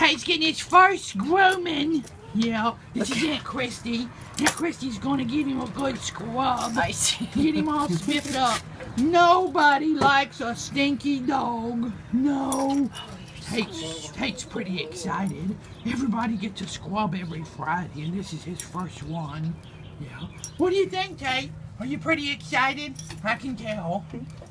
Tate's getting his first grooming. Yeah, this is Aunt Christy. Aunt Christy's gonna give him a good scrub. I see. Get him all spiffed up. Nobody likes a stinky dog. No. Tate's pretty excited. Everybody gets a scrub every Friday, and this is his first one. Yeah. What do you think, Tate? Are you pretty excited? I can tell.